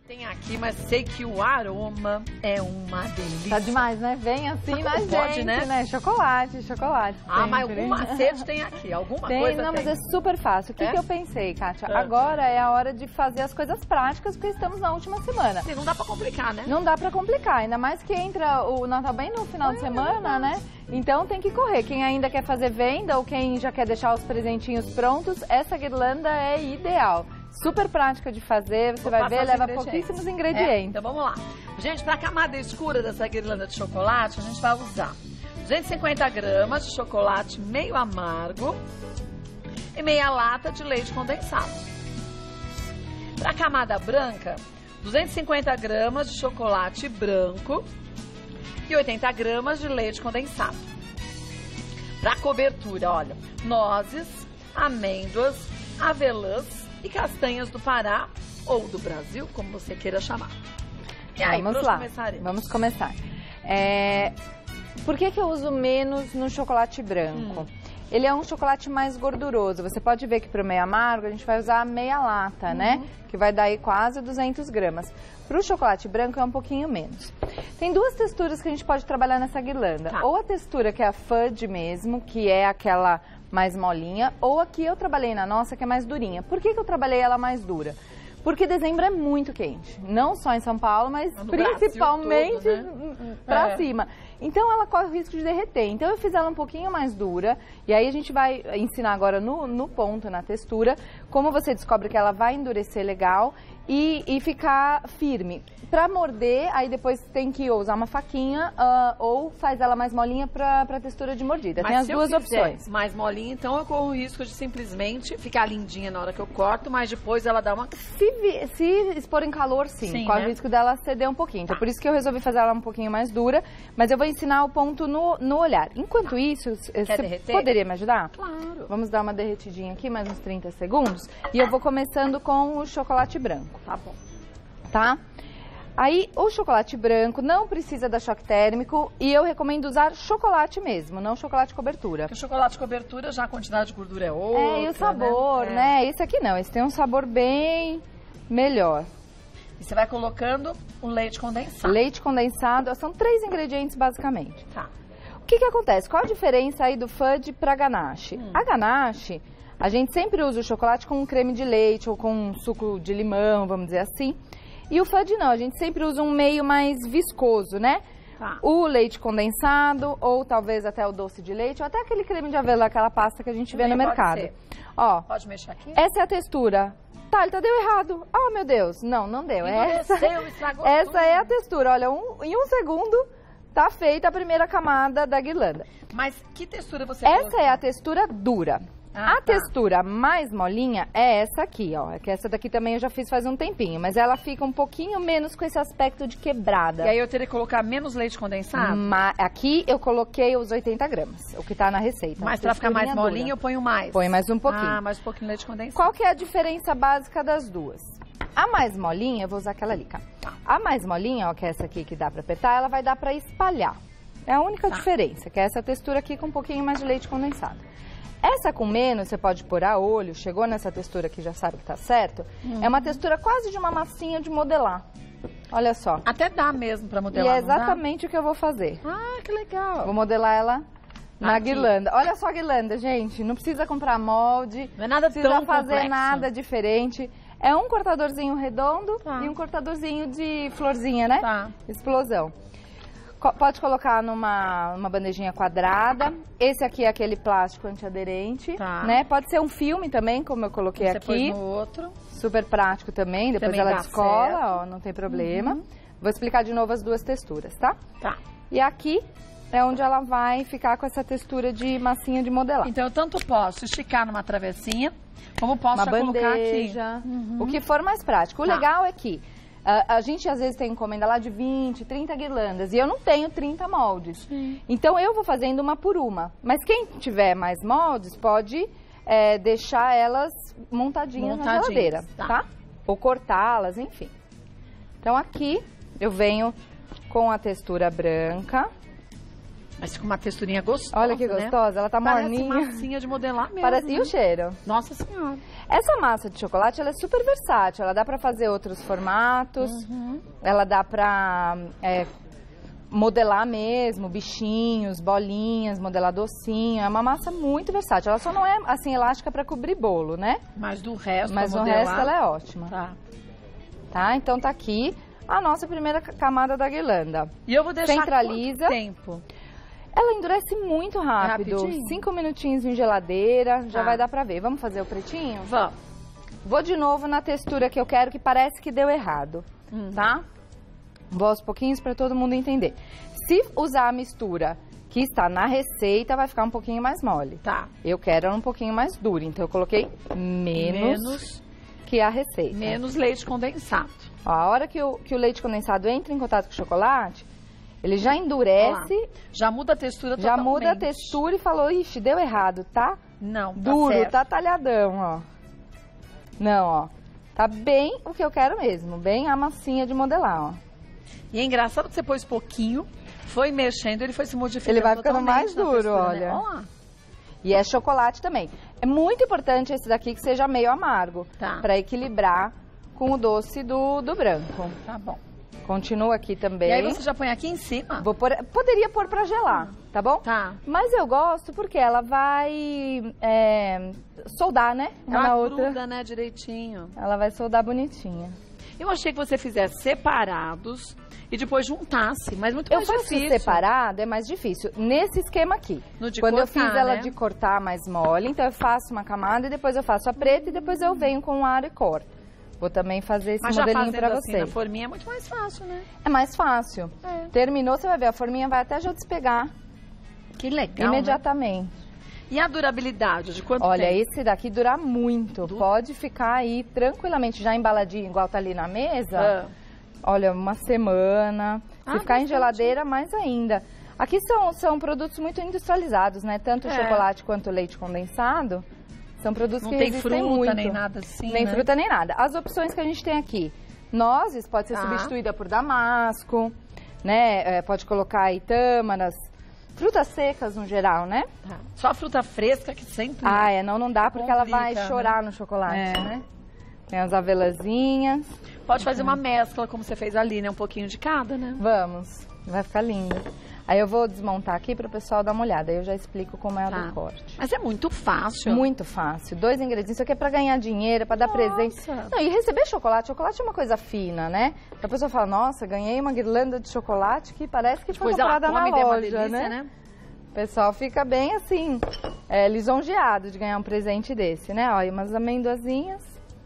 Tem aqui, mas sei que o aroma é uma delícia. Tá demais, né? Vem assim na gente, né? Chocolate, chocolate. Ah, mas algum macete tem aqui, alguma coisa não, tem. mas é super fácil. O que eu pensei, Kátia? Agora é a hora de fazer as coisas práticas, porque estamos na última semana. Sim, não dá pra complicar, né? Não dá pra complicar, ainda mais que entra o Natal bem no final de semana, né? Então tem que correr. Quem ainda quer fazer venda ou quem já quer deixar os presentinhos prontos, essa guirlanda é ideal. Super prática de fazer, você vai ver, leva pouquíssimos ingredientes. Então vamos lá. Gente, para a camada escura dessa guirlanda de chocolate, a gente vai usar 250 gramas de chocolate meio amargo e meia lata de leite condensado. Para a camada branca, 250 gramas de chocolate branco e 80 gramas de leite condensado. Para a cobertura, olha, nozes, amêndoas, avelãs e castanhas do Pará ou do Brasil, como você queira chamar. E aí, vamos lá, vamos começar. Por que eu uso menos no chocolate branco? Ele é um chocolate mais gorduroso. Você pode ver que para o meio amargo a gente vai usar meia lata, né? Que vai dar aí quase 200 gramas. Para o chocolate branco é um pouquinho menos. Tem duas texturas que a gente pode trabalhar nessa guirlanda. Ou a textura que é a fudge mesmo, que é aquela mais molinha, ou aqui eu trabalhei na nossa, que é mais durinha. Por que eu trabalhei ela mais dura? Porque dezembro é muito quente, não só em São Paulo, mas principalmente pra cima. Então ela corre o risco de derreter. Então eu fiz ela um pouquinho mais dura, e aí a gente vai ensinar agora no ponto, na textura, como você descobre que ela vai endurecer legal e ficar firme. Pra morder, aí depois tem que usar uma faquinha ou faz ela mais molinha pra textura de mordida. Mas tem as duas opções. Mais molinha, então eu corro o risco de simplesmente ficar lindinha na hora que eu corto, mas depois ela dá uma... Se expor em calor, sim corre o risco dela ceder um pouquinho. Então por isso que eu resolvi fazer ela um pouquinho mais dura, mas eu vou ensinar o ponto no olhar. Enquanto isso, você poderia me ajudar? Claro. Vamos dar uma derretidinha aqui, mais uns 30 segundos. E eu vou começando com o chocolate branco. Tá bom. Tá? Aí, o chocolate branco não precisa dar choque térmico e eu recomendo usar chocolate mesmo, não chocolate cobertura. Porque o chocolate cobertura, já a quantidade de gordura é outra, e o sabor, né? Esse aqui não, esse tem um sabor bem melhor. E você vai colocando o leite condensado. Leite condensado, são 3 ingredientes basicamente. Tá. O que acontece? Qual a diferença aí do fudge para ganache? A ganache, a gente sempre usa o chocolate com um creme de leite ou com um suco de limão, vamos dizer assim. E o fudge não, a gente sempre usa um meio mais viscoso, né? Tá. O leite condensado, ou talvez até o doce de leite, ou até aquele creme de avelã, aquela pasta que a gente vê no mercado. Ser. Ó, pode mexer aqui? Essa é a textura. Thalita, deu errado. Oh, meu Deus. Não deu. Essa é a textura. Olha, em um segundo tá feita a primeira camada da guirlanda. Mas que textura você Essa é a textura dura. A textura mais molinha é essa aqui, ó. É que essa daqui também eu já fiz faz um tempinho, mas ela fica um pouquinho menos com esse aspecto de quebrada. E aí eu teria que colocar menos leite condensado? Aqui eu coloquei os 80 gramas, o que tá na receita. Mas pra ficar mais molinha eu ponho mais? Põe mais um pouquinho. Mais um pouquinho de leite condensado. Qual que é a diferença básica das duas? A mais molinha, eu vou usar aquela ali, cara. A mais molinha, ó, que é essa aqui que dá pra apertar, ela vai dar pra espalhar. É a única diferença, que é essa textura aqui com um pouquinho mais de leite condensado. Essa com menos, você pode pôr a olho, chegou nessa textura que já sabe que tá certo, é uma textura quase de uma massinha de modelar. Olha só. Até dá mesmo pra modelar, e é exatamente o que eu vou fazer. Ah, que legal. Vou modelar ela na guirlanda. Olha só a guirlanda, gente, não precisa comprar molde, não é nada precisa tão fazer complexo. Nada diferente. É um cortadorzinho redondo e um cortadorzinho de florzinha, né? Explosão. Pode colocar numa bandejinha quadrada. Esse aqui é aquele plástico antiaderente, né? Pode ser um filme também, como eu coloquei aqui. Você pôs no outro. Super prático também, depois ela descola, ó, não tem problema. Vou explicar de novo as duas texturas, tá? Tá. E aqui é onde ela vai ficar com essa textura de massinha de modelar. Então eu tanto posso esticar numa travessinha, como posso colocar aqui. O que for mais prático. O legal é que a gente às vezes tem encomenda lá de 20, 30 guirlandas e eu não tenho 30 moldes. Então eu vou fazendo uma por uma. Mas quem tiver mais moldes pode deixar elas montadinhas na geladeira, tá? Ou cortá-las, enfim. Então aqui eu venho com a textura branca. Mas fica uma texturinha gostosa, Olha que né? gostosa, ela tá morninha. Parece massinha de modelar mesmo. Parece... né? E o cheiro? Nossa Senhora. Essa massa de chocolate, ela é super versátil. Ela dá pra fazer outros formatos. Ela dá pra modelar mesmo, bichinhos, bolinhas, modelar docinho. É uma massa muito versátil. Ela só não é, assim, elástica pra cobrir bolo, né? Mas do resto, Mas pra o modelar... resto ela é ótima. Tá? Então tá aqui a nossa primeira camada da guirlanda. E eu vou deixar Centraliza. quanto tempo? Ela endurece muito rápido. Rapidinho? 5 minutinhos em geladeira, já Tá. vai dar pra ver. Vamos fazer o pretinho? Vamos. Vou de novo na textura que eu quero, que parece que deu errado, tá? Vou aos pouquinhos para todo mundo entender. Se usar a mistura que está na receita, vai ficar um pouquinho mais mole. Tá. Eu quero ela um pouquinho mais dura, então eu coloquei menos que a receita. Menos leite condensado. Ó, a hora que o leite condensado entra em contato com o chocolate, ele já endurece, Ó lá. Já muda a textura já totalmente. muda a textura e falou, ixi, deu errado, tá? Não, tá Duro, certo. tá talhadão, ó. Não, ó. Tá bem o que eu quero mesmo, bem a massinha de modelar, ó. E é engraçado que você pôs pouquinho, foi mexendo, ele foi se modificando. Ele vai ficando totalmente mais na duro, textura, olha. Né? Olha lá. E é chocolate também. É muito importante esse daqui que seja meio amargo, Tá. pra equilibrar com o doce do branco. Tá bom. Continua aqui também. E aí você já põe aqui em cima? Poderia pôr pra gelar, tá bom? Tá. Mas eu gosto porque ela vai soldar, né? Uma na outra. Gruda, né, direitinho. Ela vai soldar bonitinha. Eu achei que você fizesse separados e depois juntasse, mas muito Eu mais faço difícil. separado, é mais difícil. Nesse esquema aqui. No de Quando eu cortar, fiz ela né? de cortar mais mole, então eu faço uma camada e depois eu faço a preta e depois eu venho com o aro e corto. Vou também fazer esse Mas já modelinho fazendo pra assim você. na forminha é muito mais fácil, né? É mais fácil. É. Terminou, você vai ver, a forminha vai até já despegar Que legal, imediatamente. né? E a durabilidade, de quanto Olha, tempo? esse daqui dura muito. Pode ficar aí tranquilamente, já embaladinho, igual tá ali na mesa. Olha, uma semana. Se ficar em bastante. geladeira, mais ainda. Aqui são produtos muito industrializados, né? Tanto o chocolate quanto o leite condensado. São produtos Não que tem resistem fruta, muito. nem nada assim, Nem né? fruta, nem nada. As opções que a gente tem aqui. Nozes pode ser Tá. substituída por damasco, né? Pode colocar aí tâmaras. Frutas secas, no geral, né? Tá. Só a fruta fresca que sempre... Não dá porque ela vai Complica, chorar né? no chocolate, É. né? Tem as avelazinhas. Pode fazer uma mescla, como você fez ali, né? Um pouquinho de cada, né? Vamos, vai ficar lindo. Aí eu vou desmontar aqui para o pessoal dar uma olhada. Aí eu já explico como é a Tá. do corte. Mas é muito fácil. Muito fácil. 2 ingredientes. Isso aqui é para ganhar dinheiro, para dar presente. Não, e receber chocolate. Chocolate é uma coisa fina, né? A pessoa fala, nossa, ganhei uma guirlanda de chocolate que parece que foi Depois ela comprada na come, é uma loja, delícia, né? O pessoal fica bem assim, lisonjeado de ganhar um presente desse, né? Olha, umas amendoazinhas.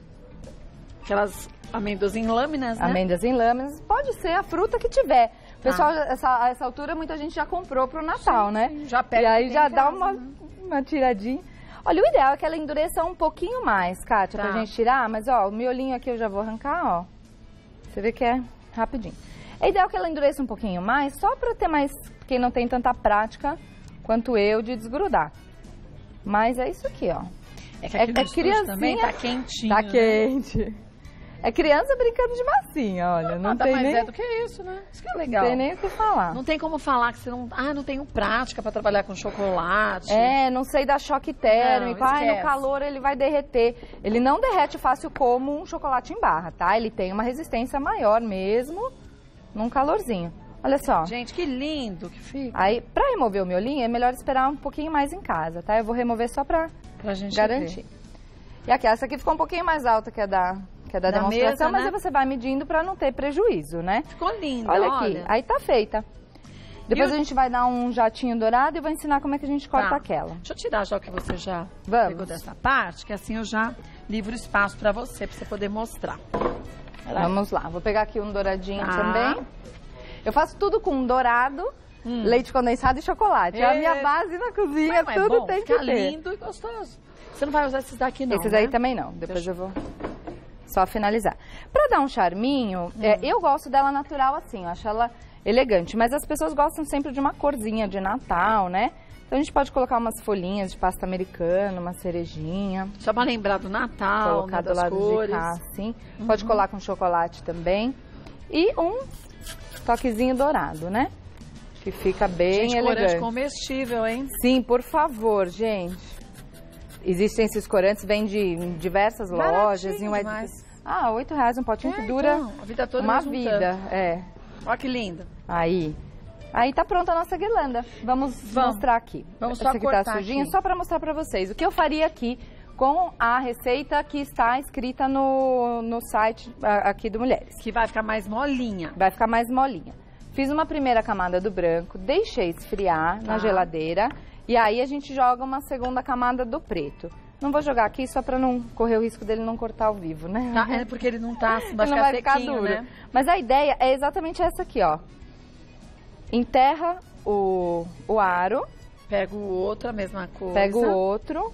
Aquelas amêndoas em lâminas, né? Amêndoas em lâminas. Pode ser a fruta que tiver. Pessoal, a essa altura, muita gente já comprou pro Natal, né? sim, já pega e aí o que já tem em dá casa, uma tiradinha. Olha, o ideal é que ela endureça um pouquinho mais, Kátia, Tá. pra gente tirar. Mas, ó, o miolinho aqui eu já vou arrancar, ó. Você vê que é rapidinho. É ideal que ela endureça um pouquinho mais, só pra ter mais... Quem não tem tanta prática quanto eu de desgrudar. Mas é isso aqui, ó. É que aqui no estúdio criancinha... também tá quentinho, Tá né? quente. É criança brincando de massinha, olha. Não Nada tem mais nem... é do que isso, né? Isso que é legal. Não tem nem o que falar. Não tem como falar que você não... Ah, não tenho prática pra trabalhar com chocolate. Não sei dar choque térmico. Não, No esquece. calor ele vai derreter. Ele não derrete fácil como um chocolate em barra, tá? Ele tem uma resistência maior mesmo num calorzinho. Olha só. Gente, que lindo que fica. Aí, pra remover o miolinho, é melhor esperar um pouquinho mais em casa, tá? Eu vou remover só pra gente garantir. ver. E aqui, essa aqui ficou um pouquinho mais alta que a da demonstração, mesa, mas né? aí você vai medindo pra não ter prejuízo, né? Ficou lindo, Olha aqui, aí tá feita. Depois E o- a gente vai dar um jatinho dourado e vou ensinar como é que a gente corta Tá. aquela. Deixa eu tirar já o que você já Vamos. pegou dessa parte, que assim eu já livro espaço pra você poder mostrar. Vamos lá, vou pegar aqui um douradinho Tá. também. Eu faço tudo com dourado, leite condensado e chocolate. É a minha base na cozinha, Não, é tudo bom, tem que fica ter. lindo e gostoso. Você não vai usar esses daqui não, Esses né? aí também não, depois eu vou só finalizar. Pra dar um charminho, eu gosto dela natural assim, eu acho ela elegante. Mas as pessoas gostam sempre de uma corzinha de Natal, né? Então a gente pode colocar umas folhinhas de pasta americana, uma cerejinha. Só pra lembrar do Natal, Colocar né, do das lado cores. de cá, assim. Pode colar com chocolate também. E um toquezinho dourado, né? que fica bem Gente, elegante. corante comestível, hein? Sim, por favor, gente. Existem esses corantes, vêm de diversas lojas. Em demais. R$8 um potinho que dura então, a vida toda uma nós juntamos. vida. Olha que linda. Aí tá pronta a nossa guirlanda. Vamos mostrar aqui. Vamos só Essa aqui cortar tá sujinha, aqui. só para mostrar para vocês. O que eu faria aqui com a receita que está escrita no site aqui do Mulheres. Que vai ficar mais molinha. Vai ficar mais molinha. Fiz uma primeira camada do branco, deixei esfriar na geladeira e aí a gente joga uma segunda camada do preto. Não vou jogar aqui só para não correr o risco dele não cortar ao vivo, né? Tá, é porque ele não tá, vai Ele não ficar vai ficar sequinho, duro. né? Mas a ideia é exatamente essa aqui, ó. Enterra o aro, Pega o outro, a mesma coisa. pega o outro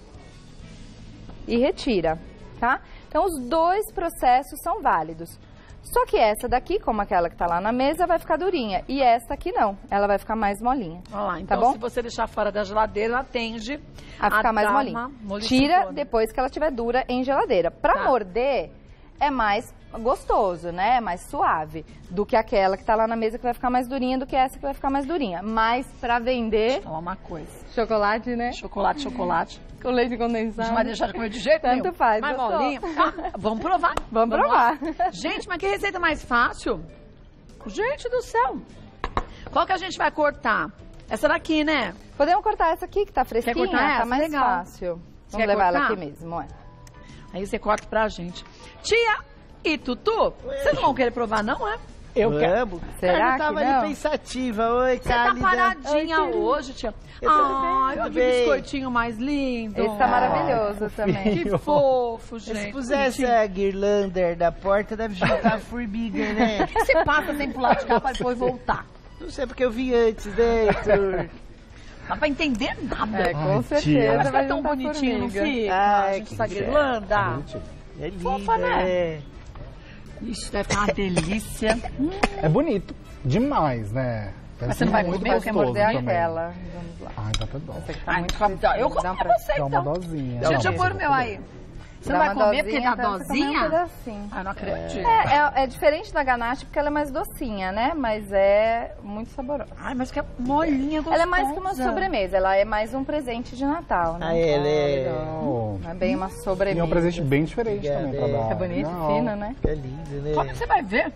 e retira, tá? Então, os dois processos são válidos. Só que essa daqui, como aquela que tá lá na mesa, vai ficar durinha. E essa aqui não, ela vai ficar mais molinha. Olha lá, então tá bom? se você deixar fora da geladeira, ela tende A ficar mais dar molinha. uma molificona. Tira depois que ela estiver dura em geladeira. Pra Tá. morder, é mais gostoso, né? É mais suave do que aquela que tá lá na mesa que vai ficar mais durinha do que essa que vai ficar mais durinha. Mas pra vender, Falar uma coisa. chocolate, né? Chocolate. Com leite Não condensado. vai deixar de comer de jeito Tanto nenhum. faz, Mais gostou? molinho. Ah, vamos provar. Vamos lá. provar. Gente, mas que receita mais fácil. Gente do céu. Qual que a gente vai cortar? Essa daqui, né? Podemos cortar essa aqui que tá fresquinha, cortar tá essa? mais Legal. fácil. Você Vamos quer levar ela cortar? aqui mesmo, Aí você corta pra gente. Tia e Tutu, vocês não vão querer provar, não, é? Eu quero. Será eu tava que não? ali pensativa. Oi, Você tá Cálida. paradinha Oi, hoje, tia. Eu tô bem, Ai, tudo olha que bem. biscoitinho mais lindo. Esse tá maravilhoso também. Que fofo, gente. Se pusesse a guirlander da porta, deve juntar a formiga, né? Por que você passa sem pular de cá pra depois voltar? Não sei porque eu vi antes, né, Heitor? Não dá pra entender nada. É, com Ai, certeza tia. Mas vai tá tão juntar bonitinho, não formiga. fica? Ai, Gente, que essa certo. guirlanda. É linda, Fofa, né? né? Ixi, deve ficar uma delícia. É bonito. Demais, né? Mas você não vai muito comer? Eu Quer gostoso morder também. aquela. Vamos lá. Ai, dá pra dó. Essa aqui tá Ai, muito eu fresquinha. como Dá pra pra- você, Dá uma então. dosinha. Deixa eu pôr o meu aí. Você não Dá vai uma comer porque dá dosinha, então você come um dosinha? pedacinho. Ah, não acredito. É diferente da ganache porque ela é mais docinha, né? Mas é muito saborosa. Ai, mas que é molinha, gostosa. Ela é mais que uma sobremesa, ela é mais um presente de Natal, né? Ah, ela é... Legal. Não é bem uma E sobremesa. é um presente bem diferente Obrigado, também pra dar. É bonito, Legal. fino, né? É lindo, né? Como você vai ver?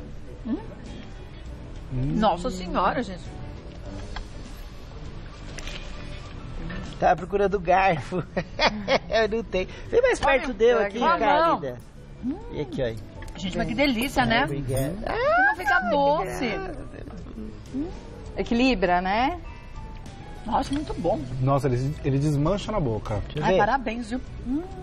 Nossa senhora, gente. Tava procurando garfo. Eu não tenho. Vem mais perto dele aqui, Ah, não. Cálida. E aqui, ó. Gente, mas que delícia, né? Obrigado. Que não fica doce. Equilibra, né? Nossa, muito bom. Nossa, ele desmancha na boca. Deixa eu Ai, ver. parabéns, viu?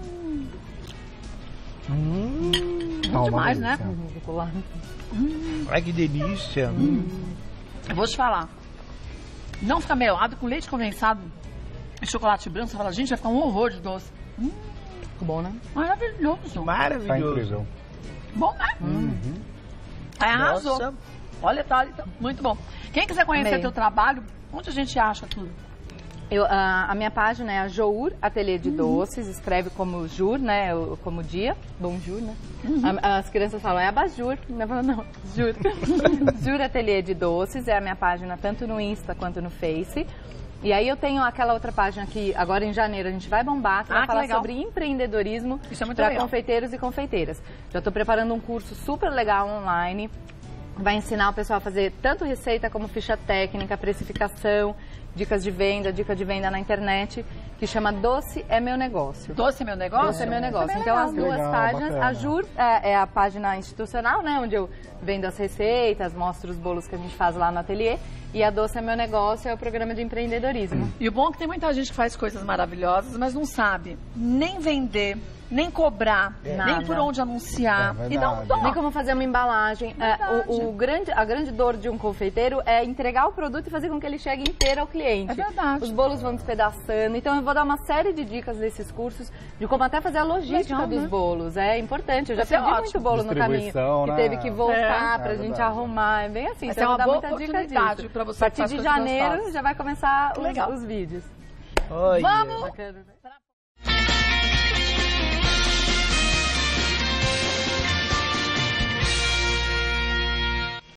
Tá uma demais, né? delícia. Ai, que delícia. Eu vou te falar. Não fica melado com leite condensado e chocolate branco. Você fala, gente, vai ficar um horror de doce. Ficou bom, né? Maravilhoso. Tá Maravilhoso. incrível. Bom, né? Aí arrasou. Nossa. Olha, tá muito bom. Quem quiser conhecer Amei. teu trabalho, onde a gente acha tudo? A minha página é a Jour Ateliê de Doces, escreve como Jur, né? Como dia, bonjour, né? As crianças falam, é abajur. Eu falo, não, Jur. Jur Ateliê de Doces é a minha página tanto no Insta quanto no Face. E aí eu tenho aquela outra página que agora em janeiro a gente vai bombar, que vai que falar legal. sobre empreendedorismo Isso é muito para legal. confeiteiros e confeiteiras. Já estou preparando um curso super legal online. Vai ensinar o pessoal a fazer tanto receita como ficha técnica, precificação, dicas de venda, dica de venda na internet, que chama Doce é Meu Negócio. Doce é meu negócio? Doce é Meu Negócio. Isso é bem Então, legal. as duas Legal, páginas, bacana. a Jur é a página institucional, né, onde eu vendo as receitas, mostro os bolos que a gente faz lá no ateliê, e a Doce é Meu Negócio é o programa de empreendedorismo. E o bom é que tem muita gente que faz coisas maravilhosas, mas não sabe nem vender, nem cobrar, Nada. nem por onde anunciar. É E dá um verdade. dó. Nem como fazer uma embalagem. A grande dor de um confeiteiro é entregar o produto e fazer com que ele chegue inteiro ao cliente. É verdade. Os bolos vão despedaçando. Então eu vou dar uma série de dicas nesses cursos de como até fazer a logística Legal, dos né? bolos. É importante. Eu já Vai ser perdi ótimo. muito bolo no caminho. Distribuição, Que né? teve que voltar É. pra É gente verdade. arrumar. É bem assim. Vai Então ser eu vou uma dar boa muita dica oportunidade disso. pra você A que partir faz de coisas janeiro gostosas. já vai começar Legal. os vídeos. Olha. Vamos! Bacana, né?